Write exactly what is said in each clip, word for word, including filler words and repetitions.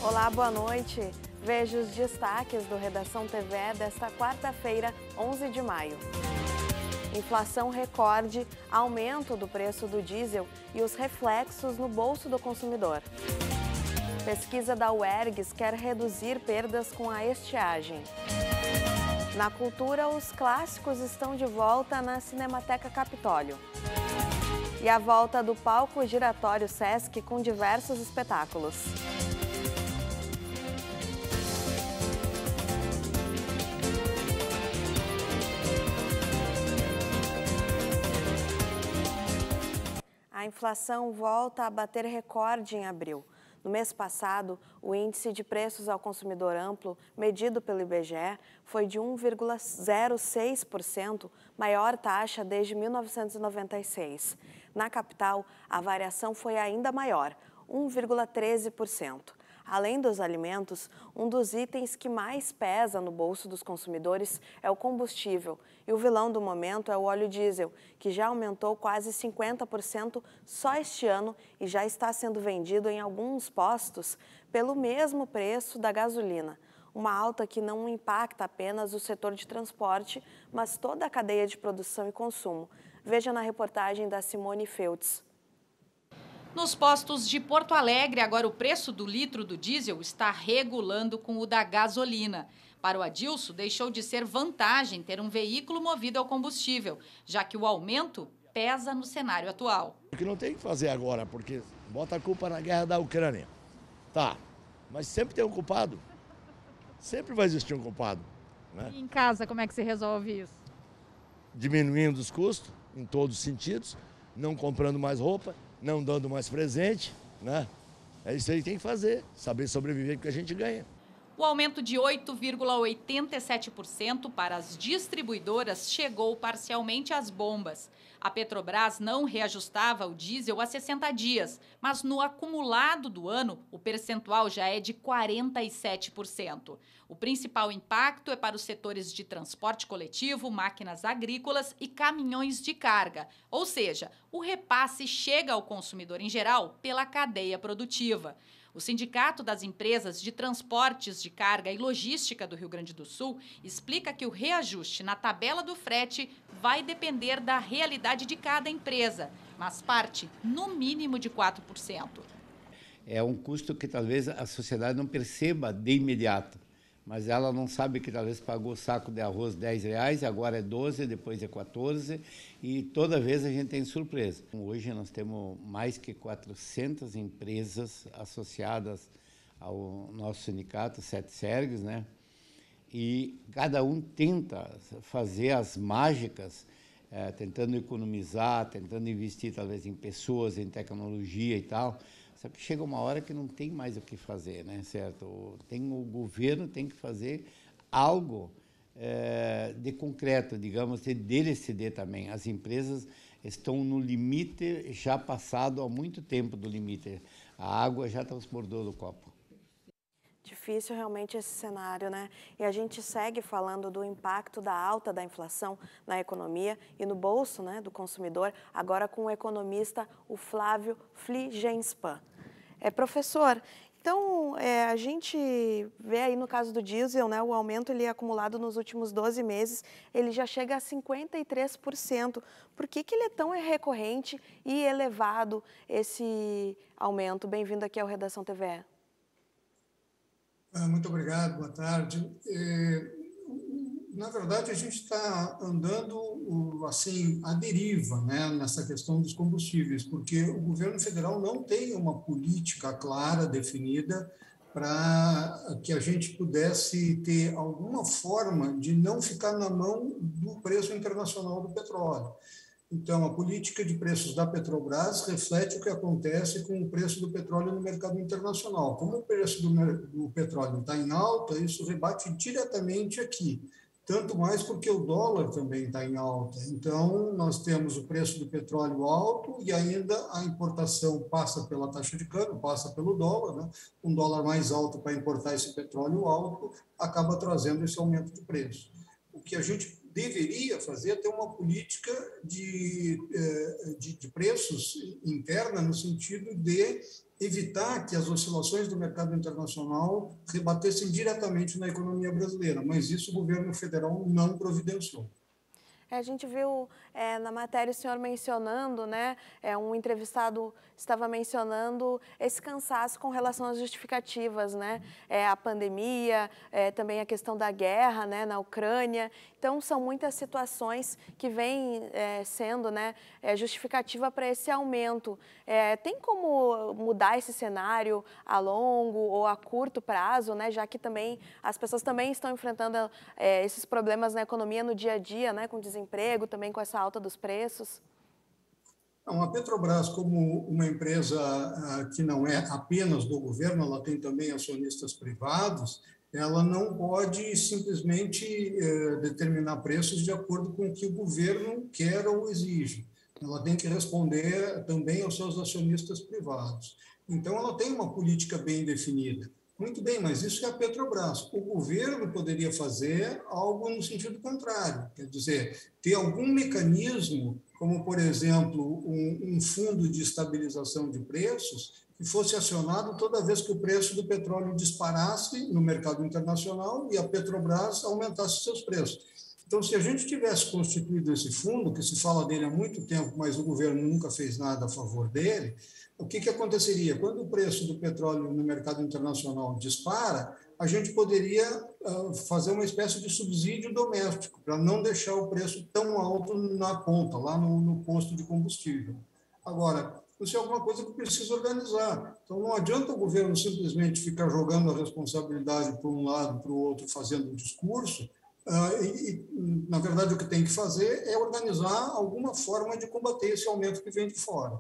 Olá, boa noite. Veja os destaques do Redação T V desta quarta-feira, onze de maio. Inflação recorde, aumento do preço do diesel e os reflexos no bolso do consumidor. Pesquisa da U E R G S quer reduzir perdas com a estiagem. Na cultura, os clássicos estão de volta na Cinemateca Capitólio. E a volta do palco giratório Sesc com diversos espetáculos. A inflação volta a bater recorde em abril. No mês passado, o índice de preços ao consumidor amplo, medido pelo I B G E, foi de um vírgula zero seis por cento, maior taxa desde mil novecentos e noventa e seis. Na capital, a variação foi ainda maior, um vírgula treze por cento. Além dos alimentos, um dos itens que mais pesa no bolso dos consumidores é o combustível. E o vilão do momento é o óleo diesel, que já aumentou quase cinquenta por cento só este ano e já está sendo vendido em alguns postos pelo mesmo preço da gasolina. Uma alta que não impacta apenas o setor de transporte, mas toda a cadeia de produção e consumo. Veja na reportagem da Simone Feltz. Nos postos de Porto Alegre, agora o preço do litro do diesel está regulando com o da gasolina. Para o Adilson, deixou de ser vantagem ter um veículo movido ao combustível, já que o aumento pesa no cenário atual. O que não tem que fazer agora, porque bota a culpa na guerra da Ucrânia. Tá, mas sempre tem um culpado. Sempre vai existir um culpado, né? E em casa, como é que se resolve isso? Diminuindo os custos, em todos os sentidos, não comprando mais roupa, não dando mais presente, né? É isso aí que tem que fazer, saber sobreviver com o que a gente ganha. O aumento de oito vírgula oitenta e sete por cento para as distribuidoras chegou parcialmente às bombas. A Petrobras não reajustava o diesel há sessenta dias, mas no acumulado do ano, o percentual já é de quarenta e sete por cento. O principal impacto é para os setores de transporte coletivo, máquinas agrícolas e caminhões de carga. Ou seja, o repasse chega ao consumidor em geral pela cadeia produtiva. O Sindicato das Empresas de Transportes de Carga e Logística do Rio Grande do Sul explica que o reajuste na tabela do frete vai depender da realidade de cada empresa, mas parte, no mínimo, de quatro por cento. É um custo que talvez a sociedade não perceba de imediato, mas ela não sabe que talvez pagou o saco de arroz dez reais, agora é doze, depois é quatorze, e toda vez a gente tem surpresa. Hoje nós temos mais que quatrocentas empresas associadas ao nosso sindicato, Sete Sergues, né? E cada um tenta fazer as mágicas, é, tentando economizar, tentando investir talvez em pessoas, em tecnologia e tal. Só que chega uma hora que não tem mais o que fazer, né, certo? Tem, o governo tem que fazer algo é, de concreto, digamos, de dele ceder também. As empresas estão no limite, já passado há muito tempo do limite. A água já transbordou do copo. Difícil realmente esse cenário, né? E a gente segue falando do impacto da alta da inflação na economia e no bolso, né, do consumidor, agora com o economista, o Flávio Fligenspan. É, professor, então é, a gente vê aí no caso do diesel, né, o aumento ele é acumulado nos últimos doze meses, ele já chega a cinquenta e três por cento. Por que que ele é tão recorrente e elevado esse aumento? Bem-vindo aqui ao Redação T V. Muito obrigado, boa tarde. Na verdade, a gente está andando assim à deriva, né, nessa questão dos combustíveis, porque o governo federal não tem uma política clara, definida, para que a gente pudesse ter alguma forma de não ficar na mão do preço internacional do petróleo. Então, a política de preços da Petrobras reflete o que acontece com o preço do petróleo no mercado internacional. Como o preço do, do petróleo está em alta, isso rebate diretamente aqui. Tanto mais porque o dólar também está em alta. Então, nós temos o preço do petróleo alto e ainda a importação passa pela taxa de câmbio, passa pelo dólar, né? Um dólar mais alto para importar esse petróleo alto acaba trazendo esse aumento de preço. O que a gente deveria fazer é ter uma política de, de, de preços interna no sentido de evitar que as oscilações do mercado internacional rebatessem diretamente na economia brasileira, mas isso o governo federal não providenciou. A gente viu é, na matéria o senhor mencionando, né, é, um entrevistado estava mencionando esse cansaço com relação às justificativas, né, é, a pandemia, é, também a questão da guerra, né, na Ucrânia. Então, são muitas situações que vêm é, sendo, né, é, justificativa para esse aumento. É, tem como mudar esse cenário a longo ou a curto prazo, né, já que também as pessoas também estão enfrentando é, esses problemas na economia no dia a dia, né, com desemprego, também com essa alta dos preços? Não, a Petrobras, como uma empresa que não é apenas do governo, ela tem também acionistas privados, ela não pode simplesmente eh, determinar preços de acordo com o que o governo quer ou exige. Ela tem que responder também aos seus acionistas privados. Então, ela tem uma política bem definida. Muito bem, mas isso é a Petrobras. O governo poderia fazer algo no sentido contrário, quer dizer, ter algum mecanismo, como, por exemplo, um, um fundo de estabilização de preços, que fosse acionado toda vez que o preço do petróleo disparasse no mercado internacional e a Petrobras aumentasse seus preços. Então, se a gente tivesse constituído esse fundo, que se fala dele há muito tempo, mas o governo nunca fez nada a favor dele, o que, que aconteceria? Quando o preço do petróleo no mercado internacional dispara, a gente poderia uh, fazer uma espécie de subsídio doméstico, para não deixar o preço tão alto na ponta, lá no, no posto de combustível. Agora, isso é alguma coisa que precisa organizar. Então, não adianta o governo simplesmente ficar jogando a responsabilidade para um lado, para o outro, fazendo um discurso. Uh, e, e, na verdade, o que tem que fazer é organizar alguma forma de combater esse aumento que vem de fora.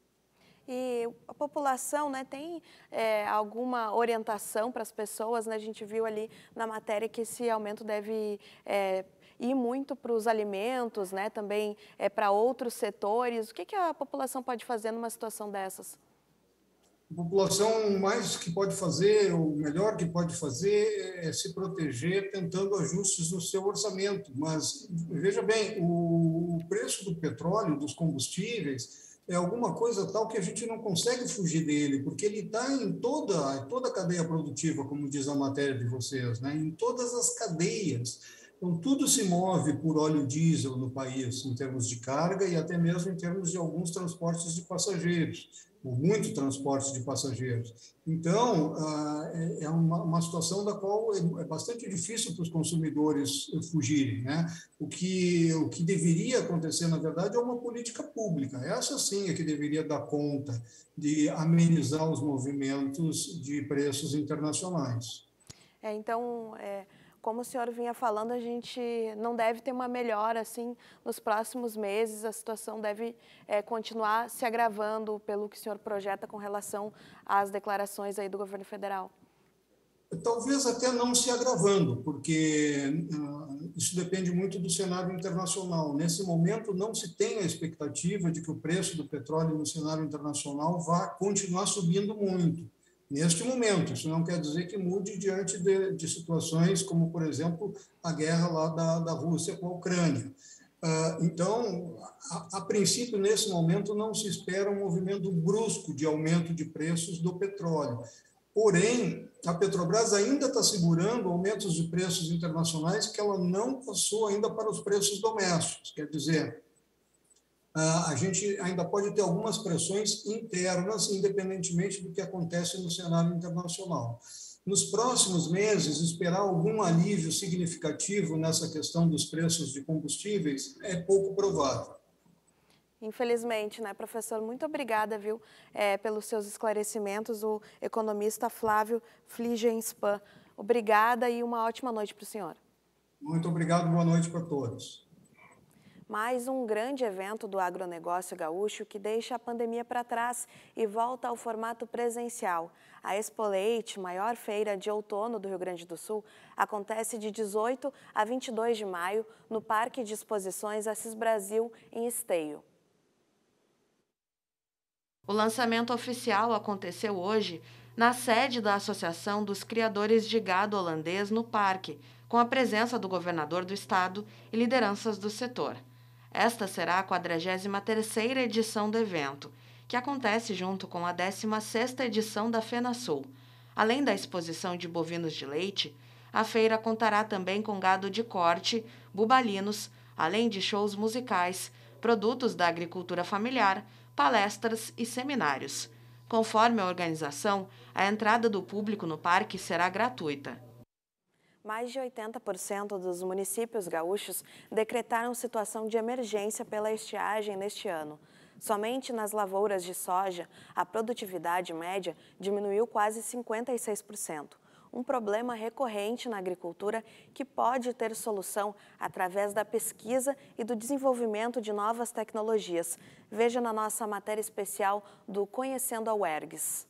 E a população, né, tem é, alguma orientação para as pessoas, né? A gente viu ali na matéria que esse aumento deve é, ir muito para os alimentos, né, também é, para outros setores. O que, que a população pode fazer numa situação dessas? A população, mais que pode fazer, o melhor que pode fazer é se proteger tentando ajustes no seu orçamento. Mas, veja bem, o preço do petróleo, dos combustíveis, é alguma coisa tal que a gente não consegue fugir dele, porque ele está em toda, em toda a cadeia produtiva, como diz a matéria de vocês, né? Em todas as cadeias. Então, tudo se move por óleo diesel no país, em termos de carga e até mesmo em termos de alguns transportes de passageiros, ou muito transporte de passageiros. Então, é uma, uma situação da qual é bastante difícil para os consumidores fugirem, né? O que, o que deveria acontecer, na verdade, é uma política pública. Essa sim é que deveria dar conta de amenizar os movimentos de preços internacionais. É, então, é... como o senhor vinha falando, a gente não deve ter uma melhora assim nos próximos meses, a situação deve é, continuar se agravando pelo que o senhor projeta com relação às declarações aí do governo federal. Talvez até não se agravando, porque uh, isso depende muito do cenário internacional. Nesse momento, não se tem a expectativa de que o preço do petróleo no cenário internacional vá continuar subindo muito. Neste momento, isso não quer dizer que mude diante de, de situações como, por exemplo, a guerra lá da, da Rússia com a Ucrânia. Uh, então, a, a princípio, nesse momento, não se espera um movimento brusco de aumento de preços do petróleo. Porém, a Petrobras ainda está segurando aumentos de preços internacionais que ela não passou ainda para os preços domésticos. Quer dizer, a gente ainda pode ter algumas pressões internas, independentemente do que acontece no cenário internacional. Nos próximos meses, esperar algum alívio significativo nessa questão dos preços de combustíveis é pouco provável. Infelizmente, né, professor? Muito obrigada, viu, é, pelos seus esclarecimentos, o economista Flávio Fligenspan. Obrigada e uma ótima noite para o senhor. Muito obrigado, boa noite para todos. Mais um grande evento do agronegócio gaúcho que deixa a pandemia para trás e volta ao formato presencial. A Expo Leite, maior feira de outono do Rio Grande do Sul, acontece de dezoito a vinte e dois de maio no Parque de Exposições Assis Brasil, em Esteio. O lançamento oficial aconteceu hoje na sede da Associação dos Criadores de Gado Holandês no parque, com a presença do governador do estado e lideranças do setor. Esta será a quadragésima terceira edição do evento, que acontece junto com a décima sexta edição da FenaSul. Além da exposição de bovinos de leite, a feira contará também com gado de corte, bubalinos, além de shows musicais, produtos da agricultura familiar, palestras e seminários. Conforme a organização, a entrada do público no parque será gratuita. Mais de oitenta por cento dos municípios gaúchos decretaram situação de emergência pela estiagem neste ano. Somente nas lavouras de soja, a produtividade média diminuiu quase cinquenta e seis por cento. Um problema recorrente na agricultura que pode ter solução através da pesquisa e do desenvolvimento de novas tecnologias. Veja na nossa matéria especial do Conhecendo a UERGS.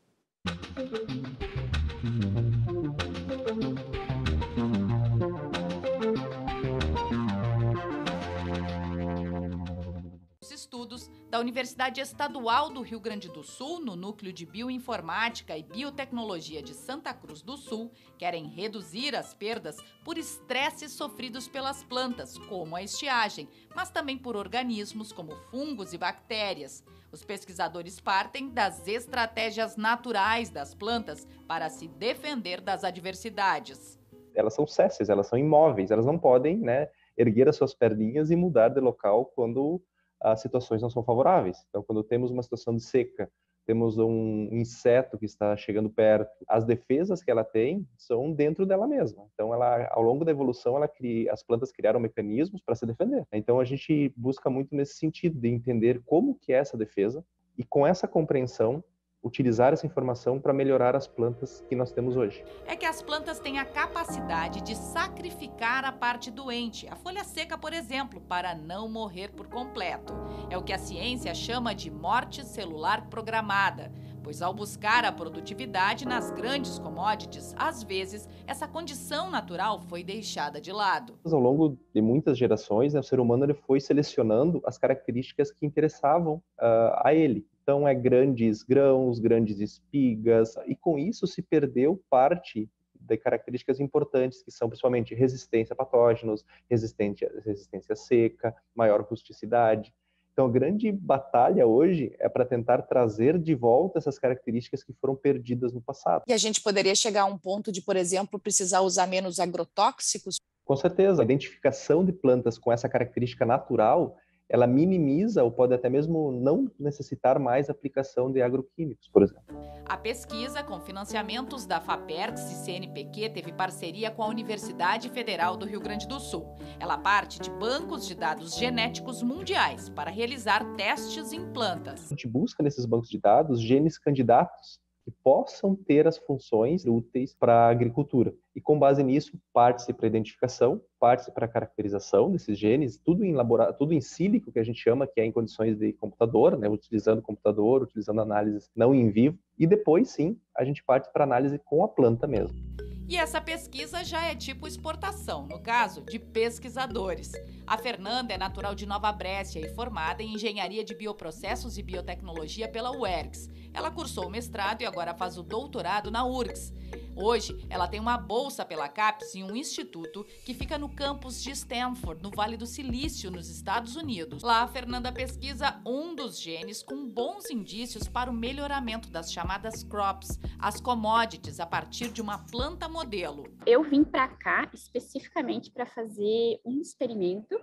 Estudos da Universidade Estadual do Rio Grande do Sul, no Núcleo de Bioinformática e Biotecnologia de Santa Cruz do Sul, querem reduzir as perdas por estresses sofridos pelas plantas, como a estiagem, mas também por organismos como fungos e bactérias. Os pesquisadores partem das estratégias naturais das plantas para se defender das adversidades. Elas são sésseis, elas são imóveis, elas não podem, né, erguer as suas perninhas e mudar de local quando as situações não são favoráveis. Então, quando temos uma situação de seca, temos um inseto que está chegando perto, as defesas que ela tem são dentro dela mesma. Então, ela, ao longo da evolução, ela cria, as plantas criaram mecanismos para se defender. Então, a gente busca muito nesse sentido, de entender como que é essa defesa e, com essa compreensão, utilizar essa informação para melhorar as plantas que nós temos hoje. É que as plantas têm a capacidade de sacrificar a parte doente, a folha seca, por exemplo, para não morrer por completo. É o que a ciência chama de morte celular programada, pois ao buscar a produtividade nas grandes commodities, às vezes essa condição natural foi deixada de lado. Ao longo de muitas gerações, né, o ser humano ele foi selecionando as características que interessavam uh, a ele. Então, é grandes grãos, grandes espigas, e com isso se perdeu parte de características importantes, que são principalmente resistência a patógenos, resistência, resistência seca, maior rusticidade. Então, a grande batalha hoje é para tentar trazer de volta essas características que foram perdidas no passado. E a gente poderia chegar a um ponto de, por exemplo, precisar usar menos agrotóxicos? Com certeza, a identificação de plantas com essa característica natural, ela minimiza ou pode até mesmo não necessitar mais aplicação de agroquímicos, por exemplo. A pesquisa, com financiamentos da FAPERGS e C N P Q, teve parceria com a Universidade Federal do Rio Grande do Sul. Ela parte de bancos de dados genéticos mundiais para realizar testes em plantas. A gente busca nesses bancos de dados genes candidatos que possam ter as funções úteis para a agricultura. E com base nisso, parte-se para a identificação, parte-se para a caracterização desses genes, tudo em laboratório, tudo em sílico, que a gente chama, que é em condições de computador, né, utilizando computador, utilizando análises não em vivo, e depois sim, a gente parte para análise com a planta mesmo. E essa pesquisa já é tipo exportação, no caso, de pesquisadores. A Fernanda é natural de Nova Brécia e formada em Engenharia de Bioprocessos e Biotecnologia pela UERGS. Ela cursou o mestrado e agora faz o doutorado na U R G S. Hoje, ela tem uma bolsa pela CAPES em um instituto que fica no campus de Stanford, no Vale do Silício, nos Estados Unidos. Lá, a Fernanda pesquisa um dos genes com bons indícios para o melhoramento das chamadas crops, as commodities, a partir de uma planta modelo. Eu vim para cá especificamente para fazer um experimento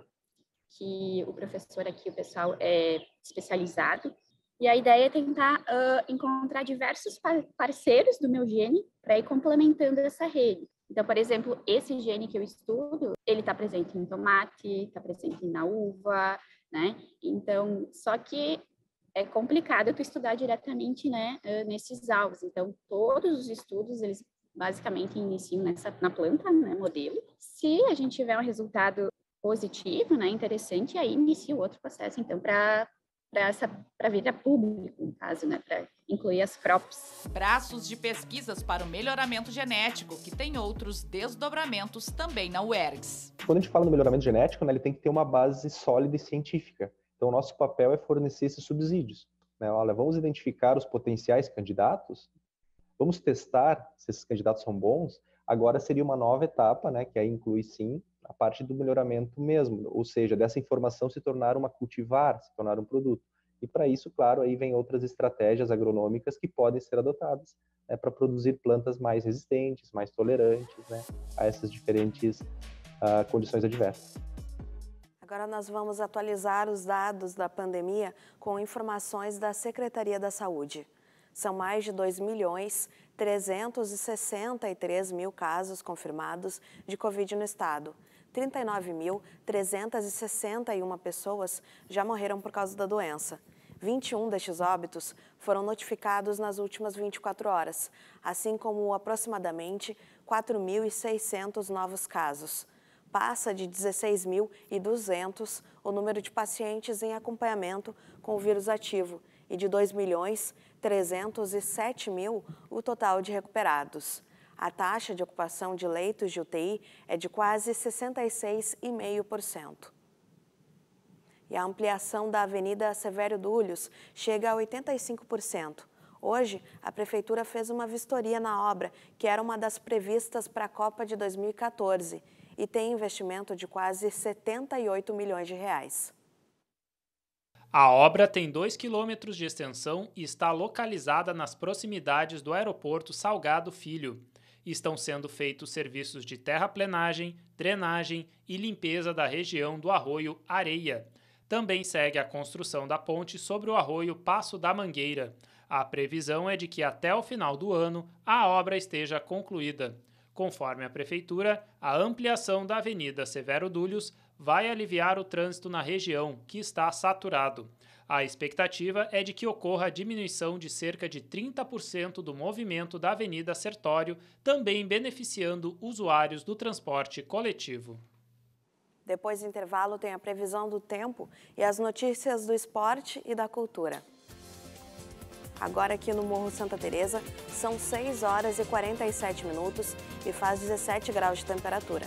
que o professor aqui, o pessoal é especializado, e a ideia é tentar uh, encontrar diversos parceiros do meu gene para ir complementando essa rede. Então, por exemplo, esse gene que eu estudo, ele está presente em tomate, está presente na uva, né? Então, só que é complicado tu estudar diretamente, né, uh, nesses alvos. Então, todos os estudos, eles basicamente iniciam nessa, na planta, né, modelo. Se a gente tiver um resultado positivo, né, interessante, aí inicia o outro processo, então, para para vir a público, no caso, né, para incluir as crops. Braços de pesquisas para o melhoramento genético, que tem outros desdobramentos também na UERGS. Quando a gente fala no melhoramento genético, né, ele tem que ter uma base sólida e científica. Então, o nosso papel é fornecer esses subsídios. Né? Olha, vamos identificar os potenciais candidatos, vamos testar se esses candidatos são bons. Agora seria uma nova etapa, né, que aí inclui, sim, a parte do melhoramento mesmo, ou seja, dessa informação se tornar uma cultivar, se tornar um produto. E para isso, claro, aí vem outras estratégias agronômicas que podem ser adotadas, né, para produzir plantas mais resistentes, mais tolerantes, né, a essas diferentes uh, condições adversas. Agora nós vamos atualizar os dados da pandemia com informações da Secretaria da Saúde. São mais de dois milhões trezentos e sessenta e três mil casos confirmados de Covid no estado. trinta e nove mil trezentas e sessenta e uma pessoas já morreram por causa da doença. vinte e um destes óbitos foram notificados nas últimas vinte e quatro horas, assim como aproximadamente quatro mil e seiscentos novos casos. Passa de dezesseis mil e duzentos o número de pacientes em acompanhamento com o vírus ativo e de dois milhões trezentos e sete mil o total de recuperados. A taxa de ocupação de leitos de U T I é de quase sessenta e seis vírgula cinco por cento. E a ampliação da Avenida Severo Dúlios chega a oitenta e cinco por cento. Hoje, a Prefeitura fez uma vistoria na obra, que era uma das previstas para a Copa de dois mil e quatorze, e tem investimento de quase setenta e oito milhões de reais. A obra tem dois quilômetros de extensão e está localizada nas proximidades do aeroporto Salgado Filho. Estão sendo feitos serviços de terraplenagem, drenagem e limpeza da região do Arroio Areia. Também segue a construção da ponte sobre o Arroio Passo da Mangueira. A previsão é de que até o final do ano a obra esteja concluída. Conforme a Prefeitura, a ampliação da Avenida Severo Dúlios vai aliviar o trânsito na região, que está saturado. A expectativa é de que ocorra a diminuição de cerca de trinta por cento do movimento da Avenida Sertório, também beneficiando usuários do transporte coletivo. Depois do intervalo tem a previsão do tempo e as notícias do esporte e da cultura. Agora aqui no Morro Santa Teresa, são seis horas e quarenta e sete minutos e faz dezessete graus de temperatura.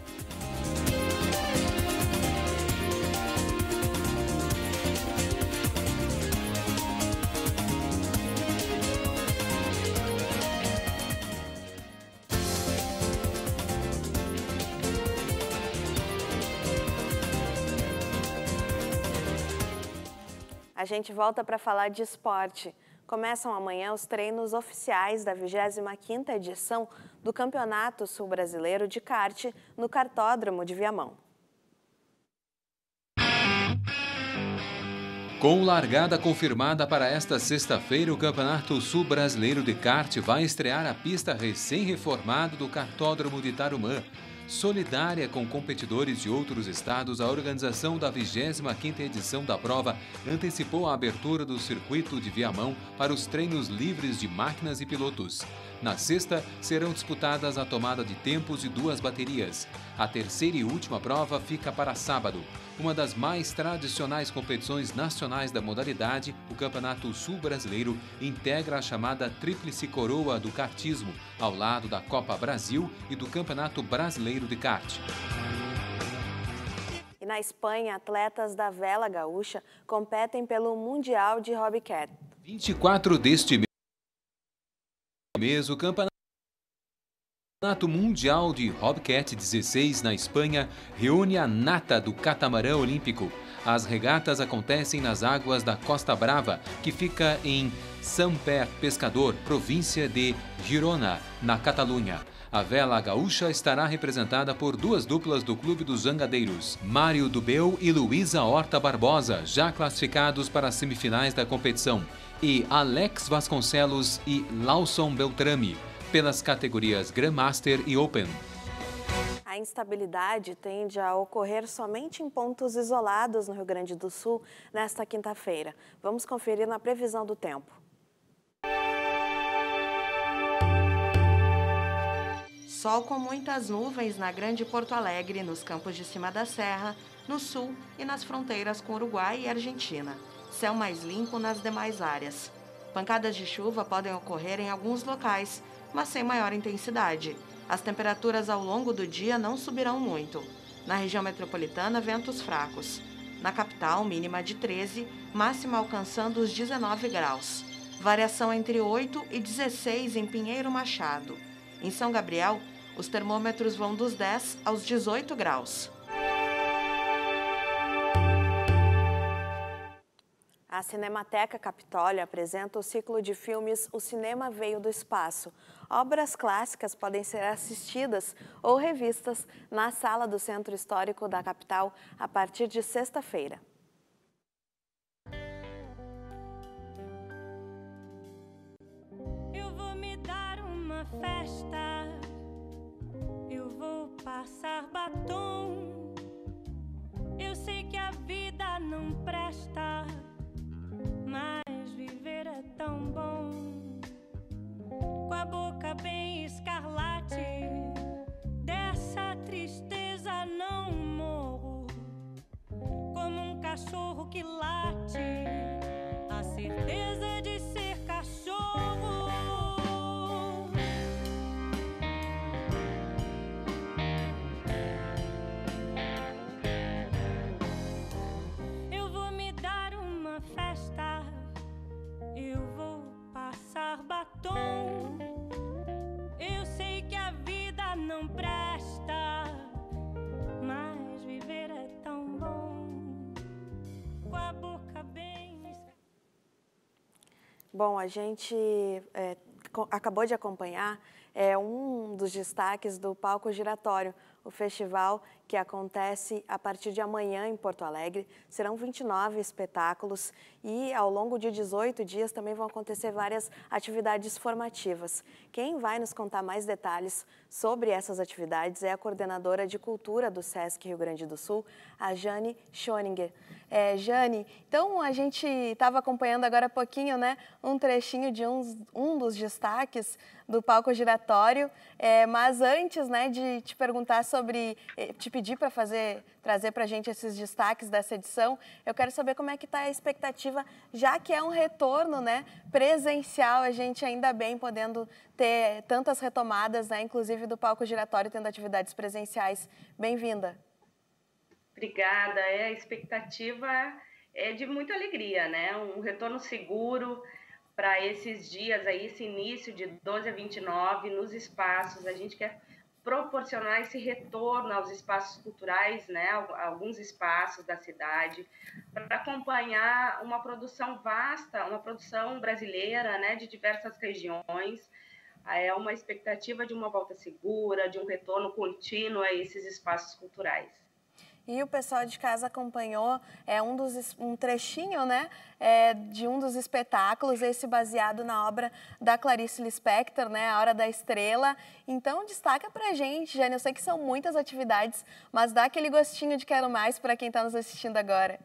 A gente volta para falar de esporte. Começam amanhã os treinos oficiais da vigésima quinta edição do Campeonato Sul Brasileiro de Kart no Kartódromo de Viamão. Com largada confirmada para esta sexta-feira, o Campeonato Sul Brasileiro de Kart vai estrear a pista recém-reformada do Kartódromo de Tarumã. Solidária com competidores de outros estados, a organização da vigésima quinta edição da prova antecipou a abertura do circuito de Viamão para os treinos livres de máquinas e pilotos. Na sexta, serão disputadas a tomada de tempos e duas baterias. A terceira e última prova fica para sábado. Uma das mais tradicionais competições nacionais da modalidade, o Campeonato Sul Brasileiro integra a chamada Tríplice Coroa do kartismo, ao lado da Copa Brasil e do Campeonato Brasileiro de Kart. E na Espanha, atletas da vela gaúcha competem pelo Mundial de Hobbycat. vinte e quatro deste mês, o Campeonato Mundial de Hobbycat dezesseis na Espanha reúne a nata do catamarã olímpico. As regatas acontecem nas águas da Costa Brava, que fica em Samper Pescador, província de Girona, na Catalunha. A vela gaúcha estará representada por duas duplas do Clube dos Zangadeiros, Mário Dubeu e Luísa Horta Barbosa, já classificados para as semifinais da competição, e Alex Vasconcelos e Lawson Beltrame, pelas categorias Grandmaster e Open. A instabilidade tende a ocorrer somente em pontos isolados no Rio Grande do Sul nesta quinta-feira. Vamos conferir na previsão do tempo. Sol com muitas nuvens na Grande Porto Alegre, nos campos de cima da serra, no sul e nas fronteiras com Uruguai e Argentina. Céu mais limpo nas demais áreas. Pancadas de chuva podem ocorrer em alguns locais, mas sem maior intensidade. As temperaturas ao longo do dia não subirão muito. Na região metropolitana, ventos fracos. Na capital, mínima de treze, máxima alcançando os dezenove graus. Variação entre oito e dezesseis em Pinheiro Machado. Em São Gabriel, os termômetros vão dos dez aos dezoito graus. A A Cinemateca Capitólio apresenta o ciclo de filmes O Cinema Veio do Espaço. Obras clássicas podem ser assistidas ou revistas na sala do Centro Histórico da capital a partir de sexta-feira. Eu vou me dar uma festa, eu vou passar batom. Eu sei que a vida não presta, mas viver é tão bom. Com a boca bem escarlate, dessa tristeza não morro. Como um cachorro que late, a certeza de ser cachorro. Eu vou me dar uma festa, eu vou passar batom. Eu sei que a vida não presta, mas viver é tão bom. Com a boca bem... Bom, a gente é, acabou de acompanhar é, um dos destaques do Palco Giratório, o festival que acontece a partir de amanhã em Porto Alegre. Serão vinte e nove espetáculos e ao longo de dezoito dias também vão acontecer várias atividades formativas. Quem vai nos contar mais detalhes sobre essas atividades é a coordenadora de cultura do Sesc Rio Grande do Sul, a Jane Schoninger. É, Jane, então a gente estava acompanhando agora há pouquinho, né, um trechinho de uns, um dos destaques do Palco Giratório, é, mas antes, né, de te perguntar sobre, te pedir para fazer, trazer para a gente esses destaques dessa edição, eu quero saber como é que está a expectativa, já que é um retorno, né, presencial, a gente ainda bem podendo ter tantas retomadas, né, inclusive do Palco Giratório tendo atividades presenciais. Bem-vinda. Obrigada, é, a expectativa é de muita alegria, né, um retorno seguro para esses dias aí, esse início de doze a vinte e nove nos espaços. A gente quer proporcionar esse retorno aos espaços culturais, né, alguns espaços da cidade, para acompanhar uma produção vasta, uma produção brasileira, né, de diversas regiões. É uma expectativa de uma volta segura, de um retorno contínuo a esses espaços culturais. E o pessoal de casa acompanhou é, um, dos, um trechinho, né, é, de um dos espetáculos, esse baseado na obra da Clarice Lispector, né, A Hora da Estrela. Então, destaca pra gente, Jane, eu sei que são muitas atividades, mas dá aquele gostinho de quero mais para quem está nos assistindo agora.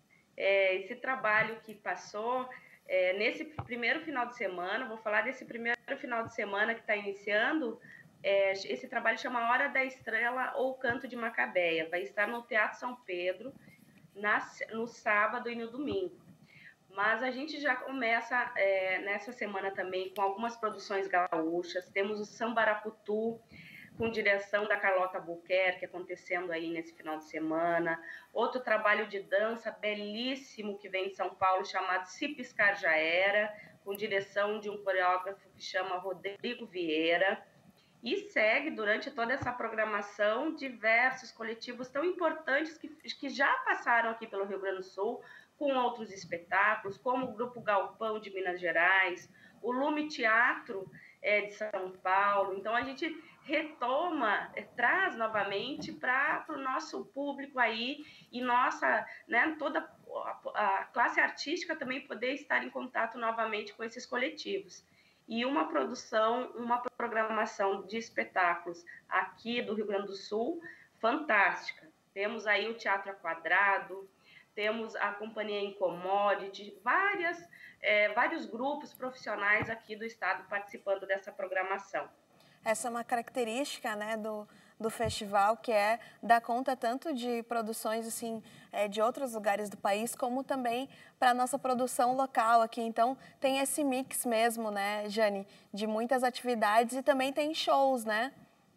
É, esse trabalho que passou, é, nesse primeiro final de semana, vou falar desse primeiro final de semana que está iniciando. É, esse trabalho chama Hora da Estrela ou Canto de Macabeia. Vai estar no Teatro São Pedro na, no sábado e no domingo. Mas a gente já começa é, nessa semana também com algumas produções gaúchas. Temos o Sambaraputu, com direção da Carlota Albuquerque, acontecendo aí nesse final de semana. Outro trabalho de dança belíssimo que vem de São Paulo, chamado Se Piscar Já Era, com direção de um coreógrafo que chama Rodrigo Vieira. E segue, durante toda essa programação, diversos coletivos tão importantes que, que já passaram aqui pelo Rio Grande do Sul, com outros espetáculos, como o Grupo Galpão de Minas Gerais, o Lume Teatro é, de São Paulo. Então, a gente retoma, é, traz novamente para o nosso público aí e nossa, né, toda a, a classe artística também poder estar em contato novamente com esses coletivos. E uma produção, uma programação de espetáculos aqui do Rio Grande do Sul, fantástica. Temos aí o Teatro a Quadrado, temos a Companhia Incommodity, várias, é, vários grupos profissionais aqui do estado participando dessa programação. Essa é uma característica, né, do, do festival, que é dar conta tanto de produções assim, é, de outros lugares do país, como também para a nossa produção local aqui. Então, tem esse mix mesmo, né, Jane, de muitas atividades e também tem shows, né?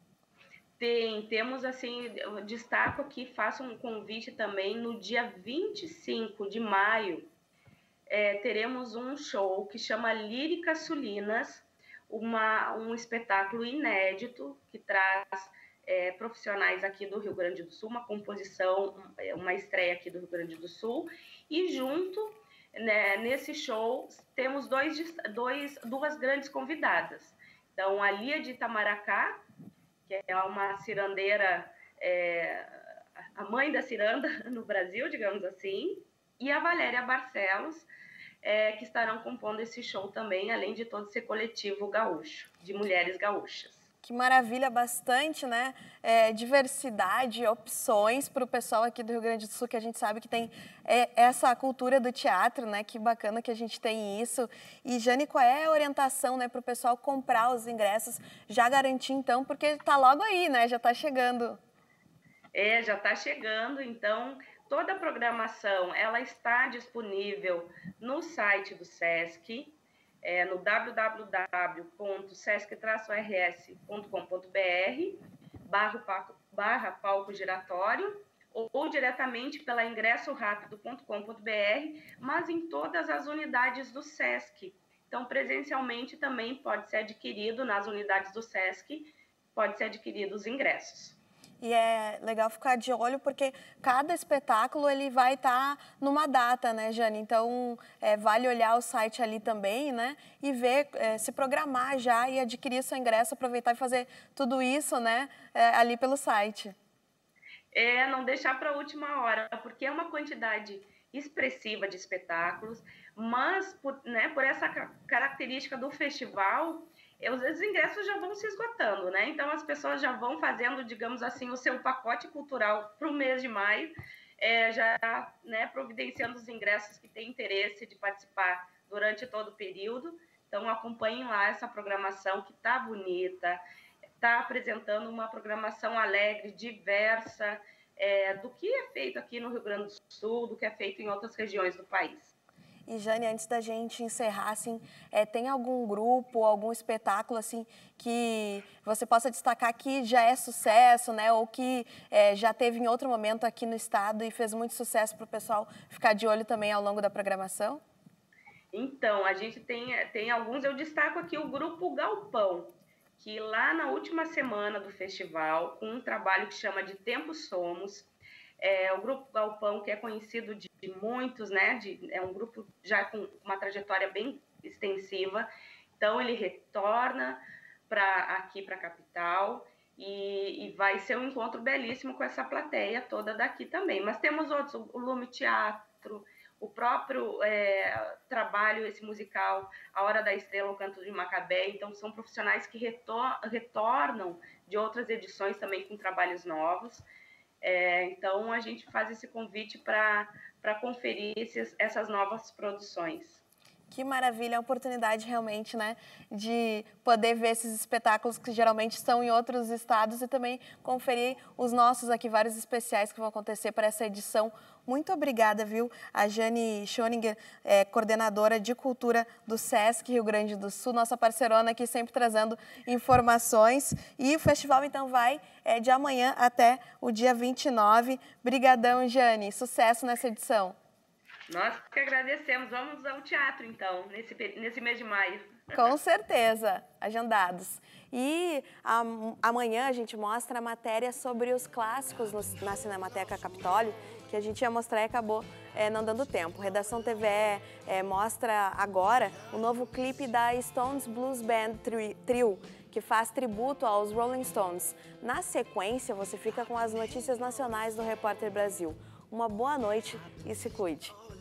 Tem, temos assim, eu destaco aqui, faço um convite também, no dia vinte e cinco de maio, é, teremos um show que chama Líricas Sulinas, Uma, um espetáculo inédito que traz é, profissionais aqui do Rio Grande do Sul, uma composição, uma estreia aqui do Rio Grande do Sul, e junto né, nesse show temos dois, dois, duas grandes convidadas. Então, a Lia de Itamaracá, que é uma cirandeira, é, a mãe da ciranda no Brasil, digamos assim, e a Valéria Barcelos, é, que estarão compondo esse show também, além de todo esse coletivo gaúcho, de mulheres gaúchas. Que maravilha, bastante, né? É, diversidade, opções para o pessoal aqui do Rio Grande do Sul, que a gente sabe que tem é, essa cultura do teatro, né? Que bacana que a gente tem isso. E, Jane, qual é a orientação, né, para o pessoal comprar os ingressos? Já garantir, então, porque está logo aí, né? Já está chegando. É, já está chegando, então toda a programação ela está disponível no site do Sesc, é, no w w w ponto sesc traço r s ponto com ponto b r barra, barra palco giratório ou, ou diretamente pela ingresso rápido ponto com ponto b r, mas em todas as unidades do Sesc. Então, presencialmente também pode ser adquirido nas unidades do Sesc, pode ser adquirido os ingressos. E é legal ficar de olho porque cada espetáculo ele vai estar tá numa data, né, Jane? Então, é, vale olhar o site ali também, né? E ver, é, se programar já e adquirir seu ingresso, aproveitar e fazer tudo isso, né, é, ali pelo site. É, não deixar para a última hora, porque é uma quantidade expressiva de espetáculos, mas por, né, por essa característica do festival, os ingressos já vão se esgotando, né? Então, as pessoas já vão fazendo, digamos assim, o seu pacote cultural para o mês de maio, é, já, né, providenciando os ingressos que têm interesse de participar durante todo o período. Então, acompanhem lá essa programação que está bonita, está apresentando uma programação alegre, diversa, é, do que é feito aqui no Rio Grande do Sul, do que é feito em outras regiões do país. E, Jane, antes da gente encerrar, assim, é, tem algum grupo, algum espetáculo assim, que você possa destacar que já é sucesso, né? Ou que é, já teve em outro momento aqui no estado e fez muito sucesso para o pessoal ficar de olho também ao longo da programação? Então, a gente tem, tem alguns, eu destaco aqui o Grupo Galpão, que lá na última semana do festival, com um trabalho que chama de Tempo Somos, é, o Grupo Galpão, que é conhecido de de muitos, né, de, é um grupo já com uma trajetória bem extensiva, então ele retorna para aqui para a capital e, e vai ser um encontro belíssimo com essa plateia toda daqui também, mas temos outros, o Lume Teatro, o próprio é, trabalho, esse musical, A Hora da Estrela, o Canto de Macabé, então são profissionais que retor retornam de outras edições também com trabalhos novos. É, então, a gente faz esse convite para para conferir esses, essas novas produções. Que maravilha, a oportunidade realmente, né, de poder ver esses espetáculos que geralmente estão em outros estados e também conferir os nossos aqui, vários especiais que vão acontecer para essa edição. Muito obrigada, viu? A Jane Schoninger, é, coordenadora de cultura do Sesc Rio Grande do Sul, nossa parceirona aqui sempre trazendo informações. E o festival, então, vai é, de amanhã até o dia vinte e nove. Brigadão, Jane. Sucesso nessa edição. Nós que agradecemos. Vamos ao teatro, então, nesse, nesse mês de maio. Com certeza, agendados. E a, amanhã a gente mostra a matéria sobre os clássicos no, na Cinemateca Capitólio, que a gente ia mostrar e acabou é, não dando tempo. Redação T V E é, mostra agora o novo clipe da Stones Blues Band Trio, que faz tributo aos Rolling Stones. Na sequência, você fica com as notícias nacionais do Repórter Brasil. Uma boa noite e se cuide.